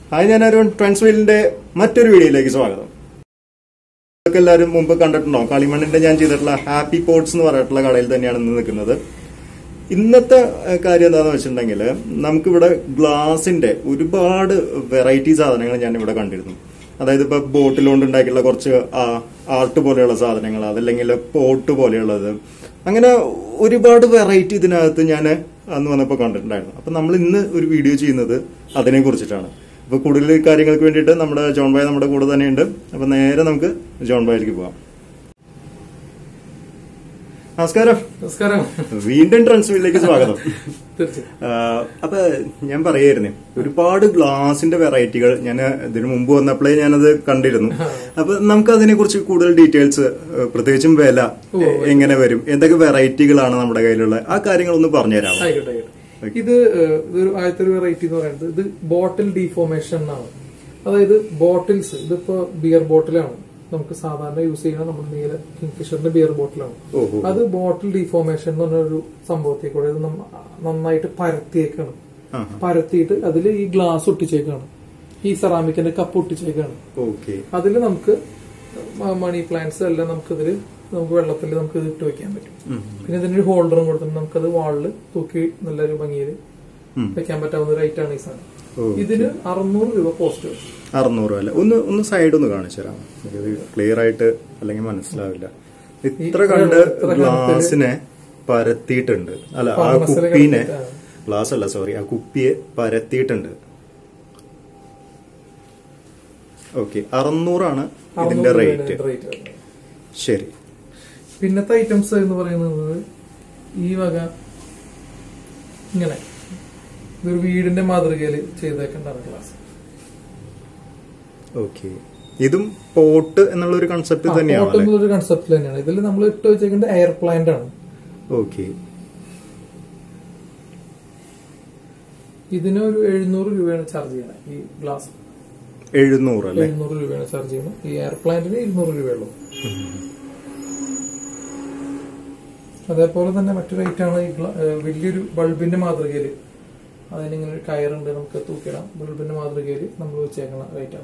Hi, ഞാൻ അരുൺ. ട്രാൻസ്വീലിന്റെ മറ്റൊരു വീഡിയോയിലേക്ക് സ്വാഗതം. എല്ലാവരും മുമ്പ് കണ്ടിട്ടുണ്ടോ? കളിമണ്ണിന്റെ ഞാൻ ചെയ്തിട്ടുള്ള ഹാപ്പി പോട്ട്സ് എന്ന് പറഞ്ഞിട്ടുള്ള കടയിൽ തന്നെയാണ് ഇന്ന് നിൽക്കുന്നത്. ഇന്നത്തെ കാര്യം എന്താണെന്ന് വെച്ചിട്ടുണ്ടെങ്കിൽ നമുക്കിവിടെ ഗ്ലാസിന്റെ ഒരുപാട് വെറൈറ്റി സാധനങ്ങൾ ഞാൻ ഇവിടെ കണ്ടിരുന്നു. അതായത് ഇപ്പൊ ബോട്ടിലുകൊണ്ട് ഉണ്ടാക്കിയുള്ള കുറച്ച് ആർട്ട് പോലെയുള്ള സാധനങ്ങൾ, അതല്ലെങ്കിൽ പോട്ട് പോലെയുള്ളത്, അങ്ങനെ ഒരുപാട് വെറൈറ്റി ഇതിനകത്ത് ഞാൻ അന്ന് വന്നപ്പോൾ കണ്ടിട്ടുണ്ടായിരുന്നു. അപ്പൊ നമ്മൾ ഇന്ന് ഒരു വീഡിയോ ചെയ്യുന്നത് അതിനെ കുറിച്ചിട്ടാണ്. അപ്പൊ കൂടുതൽ കാര്യങ്ങൾക്ക് വേണ്ടിയിട്ട് നമ്മുടെ ജോൺ ഭായ് നമ്മുടെ കൂടെ തന്നെയുണ്ട്. അപ്പൊ നേരെ നമുക്ക് ജോൺ ഭായിലേക്ക് പോവാം. നമസ്കാരം. നമസ്കാരം. വീണ്ടും ട്രാൻസ്വീലിലേക്ക് സ്വാഗതം. അപ്പൊ ഞാൻ പറയായിരുന്നേ, ഒരുപാട് ഗ്ലാസിന്റെ വെറൈറ്റികൾ ഞാൻ ഇതിനു മുമ്പ് വന്നപ്പോഴേ ഞാനത് കണ്ടിരുന്നു. അപ്പൊ നമുക്ക് അതിനെ കുറിച്ച് കൂടുതൽ ഡീറ്റെയിൽസ്, പ്രത്യേകിച്ചും വില എങ്ങനെ വരും, എന്തൊക്കെ വെറൈറ്റികളാണ് നമ്മുടെ കയ്യിലുള്ള, ആ കാര്യങ്ങളൊന്ന് പറഞ്ഞുതരാമോ? ഇത് ആദ്യത്തെ ഒരു വെറൈറ്റി എന്ന് പറയുന്നത് ഇത് ബോട്ടിൽ ഡീഫോർമേഷൻ ആണ്. അതായത് ബോട്ടിൽസ്, ഇതിപ്പോ ബിയർ ബോട്ടിലാണ് നമുക്ക് സാധാരണ യൂസ് ചെയ്യുന്ന നമ്മുടെ നീല കിങ്ഫിഷറിന്റെ ബിയർ ബോട്ടിലാണ്. അത് ബോട്ടിൽ ഡീഫോർമേഷൻ എന്ന് പറഞ്ഞൊരു സംഭവത്തെ കൂടെ ഇത് നന്നായിട്ട് പരത്തിയേക്കാണ്. പരത്തിയിട്ട് അതിൽ ഈ ഗ്ലാസ് ഒട്ടിച്ചേക്കാണ്, ഈ സെറാമിക്കിന്റെ കപ്പ് ഒട്ടിച്ചേക്കാണ്. അതിൽ നമുക്ക് മണി പ്ലാന്റ്സ് എല്ലാം നമുക്ക് വെള്ളത്തിൽ നമുക്ക് ഇത് ഇട്ട് വെക്കാൻ പറ്റും. പിന്നെ ഇതിനൊരു ഹോൾഡറും കൊടുത്തിട്ട് നമുക്കത് വാളില് തൂക്കി നല്ലൊരു ഭംഗിയിൽ വെക്കാൻ പറ്റാവുന്ന ഒരു ഐറ്റാണ് ഈ സാധനം. ഇതിന് 600 രൂപ കോസ്റ്റ് വരും. 600 അല്ല, ഒന്ന് സൈഡ് ഒന്ന് കാണിച്ചു തരാം, ക്ലിയർ ആയിട്ട് അല്ലെങ്കിൽ മനസ്സിലാവില്ല. ഇത്ര കണ്ട് ഗ്ലാസിനെ പരത്തിയിട്ടുണ്ട്, അല്ല ആ കുപ്പീനെ, ഗ്ലാസ് അല്ല സോറി, ആ കുപ്പിയെ പരത്തിയിട്ടുണ്ട്. ഓക്കെ, 600 ഇതിന്റെ റേറ്റ്. ശരി. പിന്നത്തെ ഐറ്റംസ് എന്ന് പറയുന്നത് ഈ വക ഇങ്ങനെ ഇതൊരു വീടിന്റെ മാതൃകയിൽ ചെയ്തേക്കേണ്ടതാണ് ഗ്ലാസ്. ഓക്കെ, ഇതും പോട്ട് എന്നുള്ള ഒരു കൺസെപ്റ്റ് തന്നെയാണ്. പോട്ട് എന്നുള്ള കൺസെപ്റ്റ് തന്നെയാണ്. ഇതിൽ നമ്മൾ ഇട്ട് വെച്ചേക്കുന്നത് എയർ പ്ലാന്റ് ആണ്. ഓക്കെ, ഇതിന് ഒരു 700 രൂപയാണ് ചാർജ് ചെയ്യണം. ഈ ഗ്ലാസ് 700 അല്ലേ? 700 രൂപയാണ് ചാർജ് ചെയ്യണം. ഈ എയർ പ്ലാന്റിന് 200 രൂപയുള്ളൂ. അതേപോലെ തന്നെ മറ്റൊരു ഐറ്റാണ് ഈ വലിയൊരു ബൾബിന്റെ മാതൃകയില്, അതിനിങ്ങനെ ഒരു കയറുണ്ട്, നമുക്ക് തൂക്കിടാം. ബൾബിന്റെ മാതൃകയിൽ നമ്മൾ വെച്ചേക്കുന്ന ഐറ്റാണ്.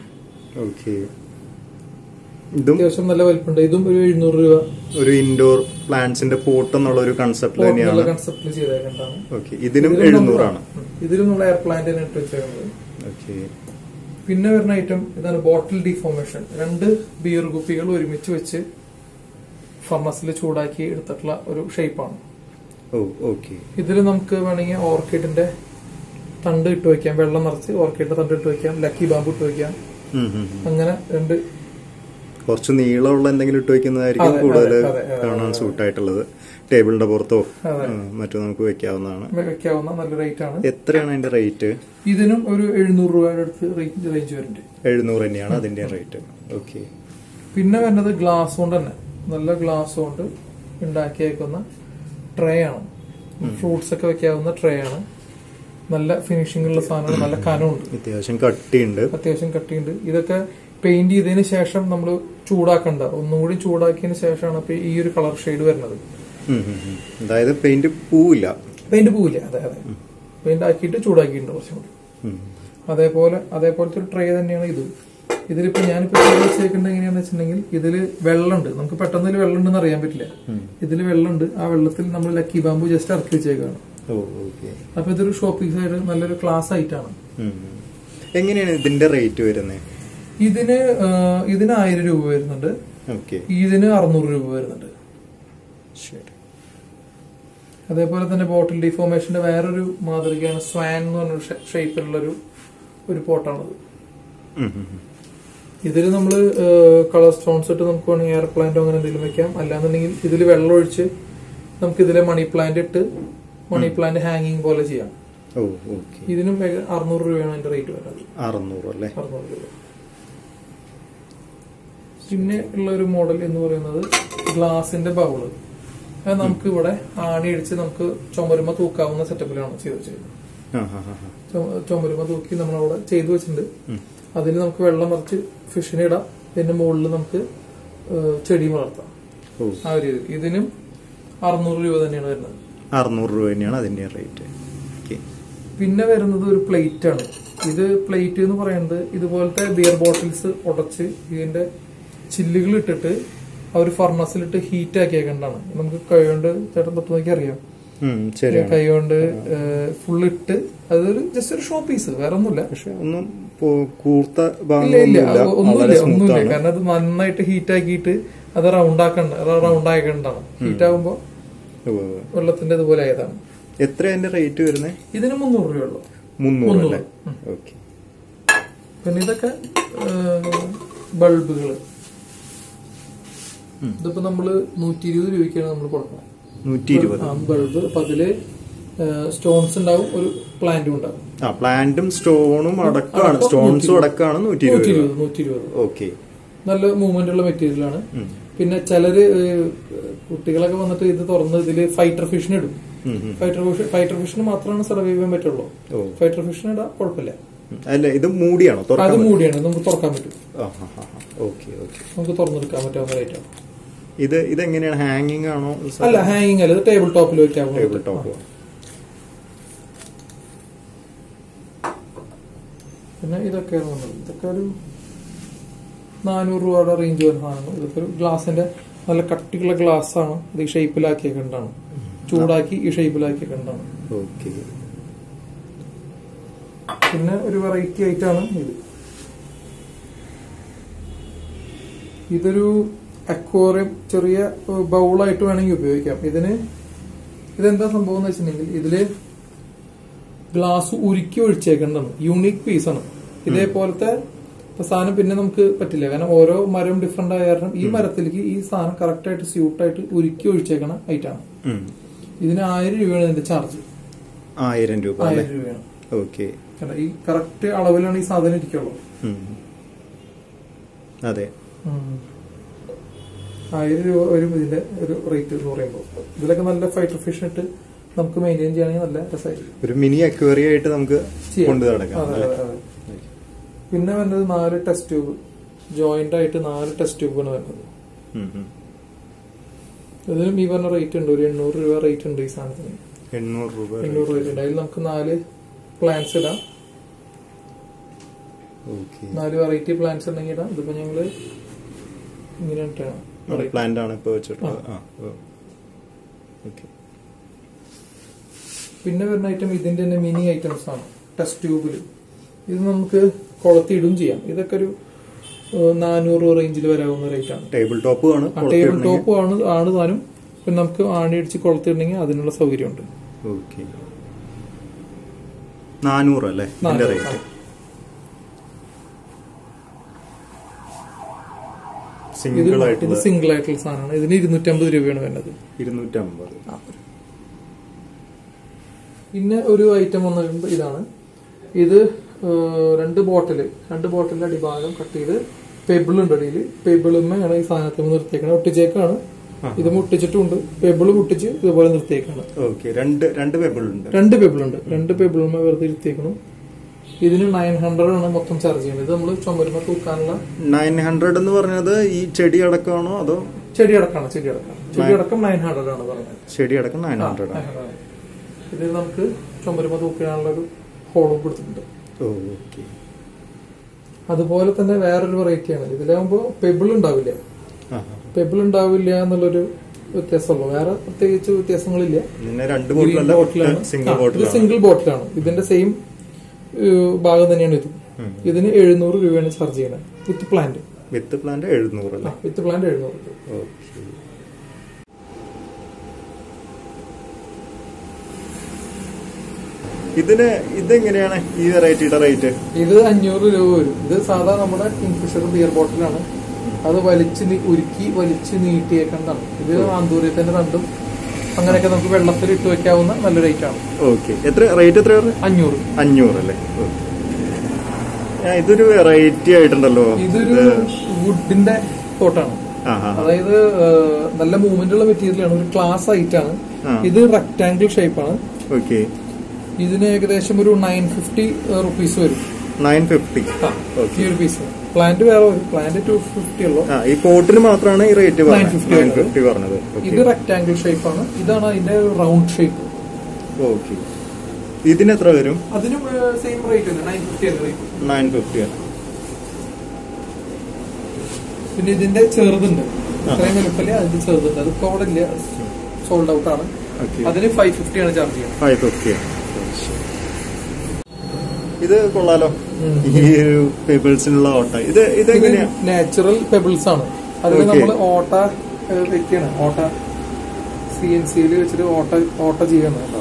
അത്യാവശ്യം നല്ല വലിപ്പുണ്ട്. ഇതും ഒരു 700 രൂപ. ഒരു ഇൻഡോർ പ്ലാന്റ്സിന്റെ പോട്ട് എന്നുള്ള ഒരു കൺസെപ്റ്റ് തന്നെയാണ്. കൺസെപ്റ്റിൽ ചെയ്തേക്കേണ്ടതാണ്. ഇതിനും 700. ഇതിലും നമ്മൾ എയർ പ്ലാന്റ് തന്നെ ഇട്ട് വെച്ചേക്കുന്നത്. പിന്നെ വരുന്ന ഐറ്റം ഇതാണ് ബോട്ടിൽ ഡീഫോർമേഷൻ. 2 ബിയർ കുപ്പികൾ ഒരുമിച്ച് വെച്ച് ഫർണസിൽ ചൂടാക്കി എടുത്തിട്ടുള്ള ഒരു ഷേപ്പാണ്. ഇതിൽ നമുക്ക് വേണമെങ്കിൽ ഓർക്കിഡിന്റെ തണ്ട് ഇട്ട് വെക്കാം, വെള്ളം നിറച്ച് ഓർക്കിഡിന്റെ തണ്ട് ഇട്ട് വെക്കാം, ലക്കി ബാമ്പു ഇട്ട് വെക്കാം. അങ്ങനെ 2 കുറച്ച് നീളമുള്ള എന്തെങ്കിലും ഇട്ട് വെക്കുന്നതായിരിക്കും കൂടുതൽ കാണാൻ സൂട്ടായിട്ടുള്ളത്. ടേബിളിന്റെ പുറത്തോ മറ്റോ നമുക്ക് വെക്കാവുന്നതാണ്. വെക്കാവുന്ന നല്ല റേറ്റ് ആണ്. എത്രയാണ് അതിന്റെ റേറ്റ്? ഇതിനും ഒരു 700 രൂപയുടെ അടുത്ത് റേഞ്ച് വരുന്നുണ്ട്. 700 തന്നെയാണ് അതിന്റെ റേറ്റ്. ഓക്കെ. പിന്നെ വരുന്നത് ഗ്ലാസ് കൊണ്ട് തന്നെ, നല്ല ഗ്ലാസ് കൊണ്ട് ഉണ്ടാക്കിയേക്കുന്ന ട്രേ ആണ്. ഫ്രൂട്ട്സ് ഒക്കെ വെക്കാവുന്ന ട്രേ ആണ്. നല്ല ഫിനിഷിംഗ് ഉള്ള സാധനമാണ്, നല്ല കനമുണ്ട്, അത്യാവശ്യം കട്ടിയുണ്ട്. ഇതൊക്കെ പെയിന്റ് ചെയ്തതിന് ശേഷം നമ്മൾ ചൂടാക്കണ്ട, ഒന്നും കൂടി ചൂടാക്കിയതിന് ശേഷമാണ് ഈ ഒരു കളർ ഷെയ്ഡ് വരുന്നത്. അതായത് പെയിന്റ് പോവില്ല. അതെ, പെയിന്റ് ആക്കിയിട്ട് ചൂടാക്കിയിട്ടുണ്ട് കുറച്ചും കൂടി. അതേപോലത്തെ ഒരു ട്രേ തന്നെയാണ് ഇത്. ഇതിലിപ്പോ ഞാനിപ്പോ വെച്ചേക്കുന്നത് എങ്ങനെയാന്ന് വെച്ചിട്ടുണ്ടെങ്കിൽ, ഇതില് വെള്ളമുണ്ട്. നമുക്ക് പെട്ടെന്ന് ഇതിൽ വെള്ളം ഉണ്ടെന്ന് അറിയാൻ പറ്റില്ല. ഇതിൽ വെള്ളമുണ്ട്. ആ വെള്ളത്തിൽ നമ്മൾ ലക്കി ബാമ്പു ജസ്റ്റ് ഇറക്കി വെച്ചേക്കാണ്. അപ്പൊ ഇതൊരു ഷോപ്പിംഗ് സൈഡ് നല്ലൊരു ക്ലാസ് ആയിട്ടാണ്. എങ്ങനെയാണ് ഇതിന്റെ റേറ്റ് വരുന്നത്? ഇതിന് 1000 രൂപ വരുന്നുണ്ട്. ഇതിന് 600 രൂപ വരുന്നുണ്ട്. അതേപോലെ തന്നെ ബോട്ടിൽ ഡിഫോർമേഷന്റെ വേറൊരു മാതൃകയാണ് സ്വാൻ എന്ന് പറഞ്ഞൊരു ഷേപ്പിലുള്ള ഒരു പോട്ടാണത്. ഇതിൽ നമ്മള് കളർ സ്റ്റോൺസ് ഇട്ട് നമുക്ക് വേണമെങ്കിൽ എയർ പ്ലാന്റോ അങ്ങനെ എന്തെങ്കിലും വെക്കാം. അല്ലാന്നുണ്ടെങ്കിൽ ഇതിൽ വെള്ളം ഒഴിച്ച് നമുക്ക് ഇതിലെ മണി പ്ലാന്റ് ഇട്ട് മണി പ്ലാന്റ് ഹാങ്ങിങ് പോലെ ചെയ്യാം. ഇതിനും 600 രൂപയാണ് അതിന്റെ റേറ്റ് വരുന്നത്. 600 രൂപ. പിന്നെ ഉള്ള ഒരു മോഡൽ എന്ന് പറയുന്നത് ഗ്ലാസിന്റെ ബൗള്. അത് നമുക്ക് ഇവിടെ ആണി അടിച്ച് നമുക്ക് ചുമരുമ തൂക്കാവുന്ന സെറ്റപ്പിലാണ് ചെയ്ത് വെച്ചത്. ചുമരുമ തൂക്കി നമ്മളവിടെ ചെയ്തു വെച്ചിട്ടുണ്ട്. അതിൽ നമുക്ക് വെള്ളം നിറച്ച് ഫിഷിനെ ഇടാം. ഇതിന്റെ മുകളിൽ നമുക്ക് ചെടി വളർത്താം. ആ ഒരു രീതി. ഇതിനും 600 രൂപ തന്നെയാണ് വരുന്നത്. 600 രൂപ തന്നെയാണ് അതിന്റെ റേറ്റ്. പിന്നെ വരുന്നത് ഒരു പ്ലേറ്റ് ആണ്. ഇത് പ്ലേറ്റ് എന്ന് പറയുന്നത് ഇതുപോലത്തെ ബിയർ ബോട്ടിൽസ് ഉടച്ച് ഇതിന്റെ ചില്ലുകൾ ഇട്ടിട്ട് ആ ഒരു ഫർണസിലിട്ട് ഹീറ്റ് ആക്കിയേക്കണ്ടാണ്. നമുക്ക് കൈകൊണ്ട് ചേട്ടൻ തൊട്ട് നോക്കി അറിയാം. കൈകൊണ്ട് ഫുള്ള് ഇട്ട് അതൊരു ജസ്റ്റ് ഒരു ഷോ പീസ്, വേറെ ഒന്നുമില്ല. പക്ഷെ ഒന്നും ഒന്നുമില്ല, കാരണം അത് നന്നായിട്ട് ഹീറ്റ് ആക്കിയിട്ട് അത് റൗണ്ട് ആക്കേണ്ടതാണ്. ഹീറ്റ് ആകുമ്പോ വെള്ളത്തിന്റെ ഇതുപോലെ ആയതാണ്. എത്ര അതിന്റെ റേറ്റ് വരുന്നത്? ഇതിന് 300 രൂപയുള്ളൂ. 300. പിന്നെ ഇതൊക്കെ ബൾബുകള്. ഇതിപ്പോ നമ്മള് 120 രൂപയ്ക്കാണ് നമ്മൾ കൊടുക്കുന്നത്. 120 ബൾബ്. അപ്പൊ അതില് സ്റ്റോൺസ് ഉണ്ടാവും, ഒരു പ്ലാന്റും ഉണ്ടാവും. പ്ലാന്റും സ്റ്റോണും അടക്കമാണ്. സ്റ്റോൺസും അടക്കമാണ് 120. ഓക്കെ. നല്ല മൂവ്മെന്റ് ഉള്ള മെറ്റീരിയലാണ്. പിന്നെ ചിലര് കുട്ടികളൊക്കെ വന്നിട്ട് ഇത് തുറന്ന് ഇതില് ഫൈറ്റർ ഫിഷിന് ഇടും. ഫൈറ്റർ ഫിഷിന് മാത്രമാണ് സർവൈവ് ചെയ്യാൻ പറ്റുള്ളൂ. ഫൈറ്റർ ഫിഷിന് ഇടാൻ കുഴപ്പമില്ല. അല്ല, ഇത് മൂടിയാണോ? അത് മൂടിയാണ്, നമുക്ക് തുറക്കാൻ പറ്റും. നമുക്ക് തുറന്നെടുക്കാൻ പറ്റാവുന്ന റേറ്റാണ്. ഇതെങ്ങനെയാണ്? ഹാങ്ങിങ് ആണോ? അല്ല, ഹാങ്ങിങ് അല്ല, ഇത് ടേബിൾ ടോപ്പിൽ വെക്കാവുന്ന. Table top. പിന്നെ ഇതൊക്കെ ഇതൊക്കെ ഒരു 400 രൂപയുടെ റേഞ്ച് വരുന്ന സാധനങ്ങൾ. ഇതൊക്കെ ഒരു ഗ്ലാസിന്റെ നല്ല കട്ടിയുള്ള ഗ്ലാസ് ആണ്. ഇത് ഈ ഷേപ്പിലാക്കിയേക്കണ്ടാണ്, ചൂടാക്കി ഈ ഷേപ്പിലാക്കിയേക്കണ്ടാണ്. പിന്നെ ഒരു വെറൈറ്റി ആയിട്ടാണ് ഇത്. ഇതൊരു അക്വേറിയം ചെറിയ ബൗളായിട്ട് വേണമെങ്കിൽ ഉപയോഗിക്കാം. ഇതെന്താ സംഭവം എന്ന് വെച്ചിട്ടുണ്ടെങ്കിൽ ഇതില് ഗ്ലാസ് ഉരുക്കി ഒഴിച്ചേക്കേണ്ടതാണ്. യൂണിക് പീസാണ്. ഇതേപോലത്തെ സാധനം പിന്നെ നമുക്ക് പറ്റില്ല, കാരണം ഓരോ മരം ഡിഫറെന്റ് ആയ കാരണം ഈ മരത്തിലേക്ക് ഈ സാധനം കറക്റ്റ് ആയിട്ട് സ്യൂട്ടായിട്ട് ഉരുക്കി ഒഴിച്ചേക്കണ ഐറ്റാണ്. ഇതിന് 1000 രൂപയാണ് ഇതിന്റെ ചാർജ്. 1000 രൂപയാണ്. ഈ കറക്റ്റ് അളവിലാണ് ഈ സാധനം ഇരിക്കുള്ളൂ. അതെ, 1000 രൂപ വരും ഇതിന്റെ ഒരു റേറ്റ് എന്ന് പറയുമ്പോൾ. ഇതിലൊക്കെ നല്ല ഫൈറ്റർ ഫിഷ് ഇട്ട് നമുക്ക് മെയിൻറ്റെയിൻ ചെയ്യണമെങ്കിൽ നല്ല രസമായിരിക്കും. ഒരു മിനി അക്വേറിയം ആയിട്ട് നമുക്ക് കൊണ്ടു നടക്കാം. പിന്നെ വരുന്നത് 4 ടെസ്റ്റ് ട്യൂബ്, ജോയിന്റ് ആയിട്ട് 4 ടെസ്റ്റ് ട്യൂബാണ് വരുന്നത്. ഇതിനും ഈ പറഞ്ഞ റേറ്റ് ഉണ്ട്. ഒരു 800 രൂപ റേറ്റ് ഉണ്ട് ഈ സാധനത്തിന്. 800 രൂപ റേറ്റ് ഉണ്ട്. അതിൽ നമുക്ക് 4 പ്ലാന്റ്സ് ഇടാം. 4 വെറൈറ്റി പ്ലാന്റ്സ് ഉണ്ടെങ്കിൽ ഇടാം. ഇതിപ്പോ ഞങ്ങള് ഇങ്ങനെ പ്ലാന്റ് ആണ് ഇപ്പൊ വെച്ചിട്ടുള്ളത്. പിന്നെ വരുന്ന ഐറ്റം ഇതിന്റെ തന്നെ മിനി ഐറ്റംസ് ആണ്, ടെസ്റ്റ് ട്യൂബിൽ. ഇത് നമുക്ക് കൊളത്തിയിടും ചെയ്യാം. ഇതൊക്കെ ഒരു 400 രൂപ റേഞ്ചിൽ വരാവുന്ന റേറ്റ് ആണ്. ടേബിൾ ടോപ്പ് ആണ് താനും. പിന്നെ നമുക്ക് ആണി അടിച്ച് കൊളത്തിടണമെങ്കിൽ അതിനുള്ള സൗകര്യമുണ്ട്. 400 അല്ലേ റേറ്റ്? ഇത് സിംഗിൾ ആയിട്ടുള്ള സാധനമാണ്. ഇതിന് 250 രൂപയാണ് വരുന്നത്. 250. പിന്നെ ഒരു ഐറ്റം വന്നിട്ടുണ്ട്, ഇതാണ്. ഇത് 2 ബോട്ടിലിന്റെ അടിഭാഗം കട്ട് ചെയ്ത് പെബിൾ ഉണ്ട് അടിയിൽ. പെബിളുമ്മയാണ് ഈ സാധനത്തിൽ നിർത്തിയേക്കാണ്, ഒട്ടിച്ചേക്കാണ്. ഇത് മുട്ടിച്ചിട്ടുണ്ട്, പെബിള് മുട്ടിച്ച് ഇതുപോലെ നിർത്തിയേക്കാണ്. 2 പെബിൾ ഉണ്ട്. 2 പെബിളുമ്മ വെറുതെ ഇരുത്തിയേക്കണം. ഇതിന് 900 ആണ് മൊത്തം ചാർജ് ചെയ്യുന്നത്. ഇത് നമ്മൾ ചുമരുമ തൂക്കാനുള്ള 900 എന്ന് പറഞ്ഞത് ഈ ചെടി അടക്കമാണോ അതോ? ചെടി അടക്കം 900 ആണ് പറഞ്ഞത്. ചെടി അടക്കം 900 ആണ്. ഇതിൽ നമുക്ക് ചുമരുമ തൂക്കാനുള്ള ഒരു ഹോളും കൊടുത്തിട്ടുണ്ട്. അതുപോലെ തന്നെ വേറൊരു വെറൈറ്റിയാണ്. ഇതിലാകുമ്പോ പെബിൾ ഉണ്ടാവില്ല എന്നുള്ളൊരു വ്യത്യാസമുള്ളൂ. വേറെ പ്രത്യേകിച്ച് വ്യത്യാസങ്ങളില്ല. സിംഗിൾ ബോട്ടിലാണ്. ഇതിന്റെ സെയിം ഭാഗം തന്നെയാണ് ഇതും. ഇതിന് 700 രൂപയാണ് ചാർജ് ചെയ്യുന്നത് വിത്ത് പ്ലാന്റ്. 700. ഇതെങ്ങനെയാണ് ഈ വെറൈറ്റിയുടെ റേറ്റ്? ഇത് 500 രൂപ വരും. ഇത് സാധാ നമ്മുടെ കിങ്ഫിഷർ ബിയർ ബോട്ടിലാണ്. അത് വലിച്ച് നീട്ടിയേക്കുന്നതാണ്. ഇത് ആന്തൂര്യത്തിന്റെ രണ്ടും അങ്ങനെയൊക്കെ നമുക്ക് വെള്ളത്തിൽ ഇട്ട് വെക്കാവുന്ന നല്ല റേറ്റ് ആണ്. റേറ്റ് എത്ര? 500 അല്ലേ? ഇതൊരു വെറൈറ്റി ആയിട്ടുണ്ടല്ലോ. ഇതൊരു വുഡിന്റെ പോട്ടാണ്. അതായത് നല്ല മൂവ്മെന്റ് ഉള്ള മെറ്റീരിയലാണ്. ഒരു ക്ലാസ് ആയിട്ടാണ്. ഇത് റെക്ടാംഗിൾ ഷേപ്പാണ്. ഇതിന് ഏകദേശം ഒരു 950 റുപ്പീസ് വരും. 950 ഈ ഒരു പീസ്. പ്ലാന്റ് വേറെ വരും. പ്ലാന്റ് 250 ഉള്ളൂ. ഈ പോട്ടിന് മാത്രമാണ് ഈ റേറ്റ് 950 പറഞ്ഞത്. ഇത് റെക്ടാംഗിൾ ഷേപ്പാണ്. ഇതാണ് അതിന്റെ റൗണ്ട് ഷേപ്പ്. ഇതിന് എത്ര വരും? അതിനും സെയിം റേറ്റ് തന്നെ, 950 950. പിന്നെ ഇതിന്റെ ചെറുതുണ്ട്, ഇത്രയും വലുപ്പമില്ല, അതിന്റെ ചെറുതുണ്ട്, അത് ഇപ്പോൾ അവിടെ ഇല്ല, സോൾഡ് ഔട്ട് ആണ്. അതിന് 550 ആണ് ചാർജ് ചെയ്യുന്നത്. 550. ഇത് കൊള്ളാലോ, ഈ ഒരു പെബിൾസിനുള്ള ഓട്ട. ഇതെങ്ങനെയാ? നാച്ചുറൽ പെബിൾസ് ആണ്. അതിൽ നമ്മൾ ഓട്ട വെക്കാണ്, ഓട്ട CNC വെച്ചിട്ട് ഓട്ട ചെയ്യാണ് കേട്ടോ.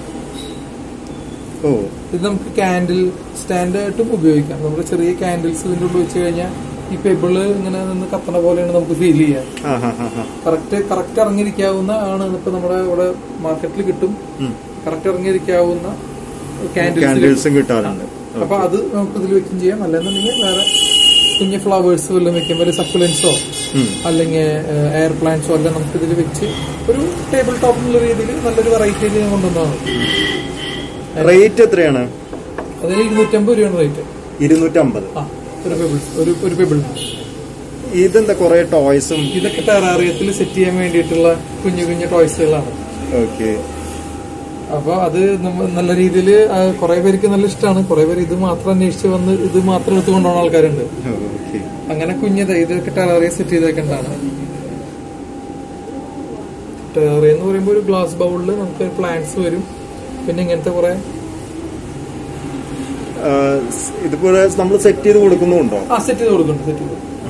ഇത് നമുക്ക് കാൻഡിൽ സ്റ്റാൻഡ് ആയിട്ടും ഉപയോഗിക്കാം. നമ്മുടെ ചെറിയ കാൻഡിൽസ് ഇതിന്റെ ഉള്ളിൽ വെച്ച് കഴിഞ്ഞാൽ ഈ പെബിള് ഇങ്ങനെ നിന്ന് കത്തണ പോലെയാണ് നമുക്ക് ഫീൽ ചെയ്യാം. കറക്റ്റ് ഇറങ്ങിയിരിക്കാവുന്ന ആണ് ഇപ്പൊ നമ്മുടെ ഇവിടെ മാർക്കറ്റിൽ കിട്ടും. കറക്റ്റ് ഇറങ്ങിയിരിക്കാവുന്ന കാൻഡിൽസും കിട്ടാറുണ്ട്. അപ്പൊ അത് നമുക്ക് ഇതിൽ വെക്കും ചെയ്യാം. അല്ലെന്നുണ്ടെങ്കിൽ വേറെ കുഞ്ഞു ഫ്ലവേഴ്സ് വല്ലതും വെക്കുമ്പോൾ ഒരു സക്കുലൻസോ അല്ലെങ്കിൽ എയർ പ്ലാന്റ്സോ എല്ലാം നമുക്ക് ഇതിൽ വെച്ച് ഒരു ടേബിൾ ടോപ്പ് എന്നുള്ള രീതിയിൽ നല്ലൊരു വെറൈറ്റി കൊണ്ടുവന്നതാണ്. റേറ്റ് എത്രയാണ്? അതിൽ 250 രൂപയാണ് റേറ്റ്. 250 ഒരു പെബിൾ. ഇതെന്താ കുറെ ടോയ്സും? ഇതൊക്കെ ടെറാറിയത്തിൽ സെറ്റ് ചെയ്യാൻ വേണ്ടിയിട്ടുള്ള കുഞ്ഞു കുഞ്ഞു ടോയ്സുകളാണ്. ഓക്കെ. അപ്പൊ അത് നല്ല രീതിയിൽ കുറെ പേർക്ക് നല്ല ഇഷ്ടമാണ്. കുറെ പേര് ഇത് മാത്രം അന്വേഷിച്ച് വന്ന് ഇത് മാത്രം എടുത്തുകൊണ്ടുപോകുന്ന ആൾക്കാരുണ്ട്. അങ്ങനെ കുഞ്ഞത് ഇതൊക്കെ ടെറാറിയ സെറ്റ് ചെയ്തേക്കണ്ടാണ്. ടെറാറിയ എന്ന് പറയുമ്പോൾ ഒരു ഗ്ലാസ് ബൗളില് നമുക്ക് പ്ലാന്റ്സ് വരും. പിന്നെ ഇങ്ങനത്തെ കുറെ ഇതുപോലെ നമ്മൾ സെറ്റ് ചെയ്ത് കൊടുക്കുന്നുണ്ടോ? സെറ്റ് ചെയ്ത് കൊടുക്കുന്നുണ്ട്.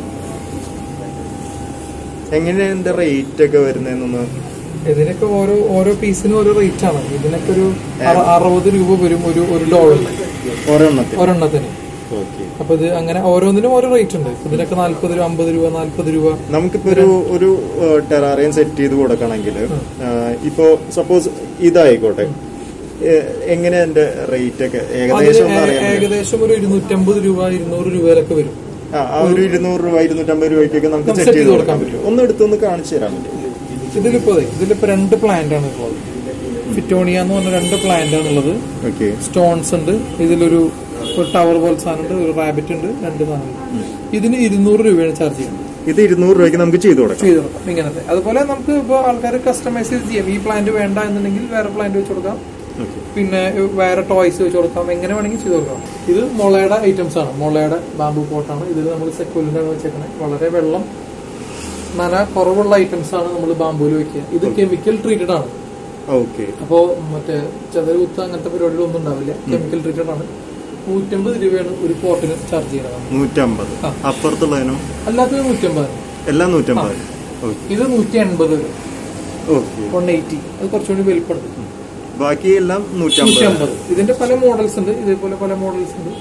എങ്ങനെയാ റേറ്റ് ഒക്കെ വരുന്നതെന്നൊന്ന്? ഇതിനൊക്കെ ഓരോ പീസിനും ഓരോ റേറ്റ് ആണ്. ഇതിനൊക്കെ ഒരു 60 രൂപ വരും ഒരു ഡോളറിന് ഒരെണ്ണത്തിന്. അപ്പൊ ഇത് അങ്ങനെ ഓരോന്നിനും ഓരോ റേറ്റ് ഉണ്ട്. ഇതിനൊക്കെ 40 രൂപ, 50 രൂപ, 40 രൂപ. നമുക്കിപ്പോ ഒരു ടെറാറിയം സെറ്റ് ചെയ്ത് കൊടുക്കണമെങ്കിൽ ഇപ്പോ സപ്പോസ് ഇതായിക്കോട്ടെ, എങ്ങനെ എന്റെ റേറ്റ് ഒക്കെ ഏകദേശം ഒരു 250 രൂപ 200 രൂപയിലൊക്കെ വരും. ഒരു 200 രൂപ 250 രൂപയ്ക്കൊക്കെ നമുക്ക് സെറ്റ് ചെയ്ത് കൊടുക്കാൻ പറ്റും. ഒന്ന് എടുത്തൊന്ന് കാണിച്ചു തരാൻ പറ്റും? ഇതിലിപ്പോ 2 പ്ലാന്റ് ആണ് ഇപ്പോൾ. ഫിറ്റോണിയ എന്ന് പറഞ്ഞ 2 പ്ലാന്റ് ആണുള്ളത്. സ്റ്റോൺസ് ഉണ്ട്. ഇതിലൊരു ടവർ പോലെ സാധനം ഉണ്ട്, ഒരു റാബിറ്റ് ഉണ്ട്, 2 സാധനം. ഇതിന് 200 രൂപയാണ് ചാർജ് ചെയ്യുന്നത്. ഇത് 200 രൂപയ്ക്ക് നമുക്ക് ചെയ്തു കൊടുക്കാം ഇങ്ങനത്തെ. അതുപോലെ നമുക്ക് ഇപ്പൊ ആൾക്കാർ കസ്റ്റമൈസ് ചെയ്യാം. ഈ പ്ലാന്റ് വേണ്ട എന്നുണ്ടെങ്കിൽ വേറെ പ്ലാന്റ് വെച്ച് കൊടുക്കാം. പിന്നെ വേറെ ടോയ്സ് വെച്ച് കൊടുക്കാം. എങ്ങനെ വേണമെങ്കിൽ ചെയ്ത് കൊടുക്കാം. ഇത് മുളയുടെ ഐറ്റംസ് ആണ്. മുളയുടെ ബാംബു പോട്ടാണ്. ഇതിൽ നമ്മൾ സെക്കുലിനാണ് വെച്ചേക്കുന്നത്. വളരെ വെള്ളം നന കുറവുള്ള ഐറ്റംസ് ആണ് നമ്മൾ ബാംബുവിൽ വെക്കുക. ഇത് കെമിക്കൽ ട്രീറ്റഡ് ആണ്. അപ്പോ മറ്റേ ചതരുകുത്ത് അങ്ങനത്തെ പരിപാടികളൊന്നും ഉണ്ടാവില്ല. കെമിക്കൽ ട്രീറ്റഡ് ആണ്. 150 രൂപയാണ് ഒരു പോട്ടിന് ചാർജ് ചെയ്യുന്നത്. 150. അപ്പുറത്തുള്ളതിനോ? അല്ലാത്തത് 150. എല്ലാം 150. ഇത് 180. 180. അത് കുറച്ചുകൂടി വലിപ്പമുണ്ട്. ബാക്കി എല്ലാം 150. ഇതിന്റെ പല മോഡൽസ് ഉണ്ട്. ഇതേപോലെ പല മോഡൽസ് ഉണ്ട്.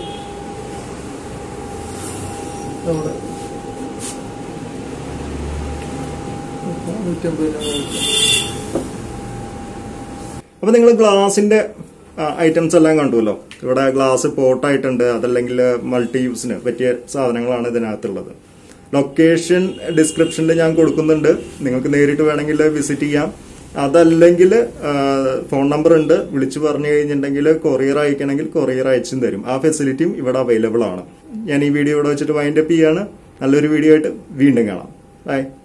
അപ്പൊ നിങ്ങൾ ഗ്ലാസിന്റെ ഐറ്റംസ് എല്ലാം കണ്ടുവല്ലോ. ഇവിടെ ഗ്ലാസ് പോട്ടായിട്ടുണ്ട്. അതല്ലെങ്കിൽ മൾട്ടി യൂസിന് പറ്റിയ സാധനങ്ങളാണ് ഇതിനകത്തുള്ളത്. ലൊക്കേഷൻ ഡിസ്ക്രിപ്ഷനിൽ ഞാൻ കൊടുക്കുന്നുണ്ട്. നിങ്ങൾക്ക് നേരിട്ട് വേണമെങ്കിൽ വിസിറ്റ് ചെയ്യാം. അതല്ലെങ്കിൽ ഫോൺ നമ്പർ ഉണ്ട്. വിളിച്ചു പറഞ്ഞു കഴിഞ്ഞിട്ടുണ്ടെങ്കിൽ കൊറിയർ അയക്കണമെങ്കിൽ കൊറിയർ അയച്ചും തരും. ആ ഫെസിലിറ്റിയും ഇവിടെ അവൈലബിൾ ആണ്. ഞാൻ ഈ വീഡിയോ ഇവിടെ വെച്ചിട്ട് വൈൻഡപ്പ് ചെയ്യാണ്. നല്ലൊരു വീഡിയോ ആയിട്ട് വീണ്ടും കാണാം. ബൈ.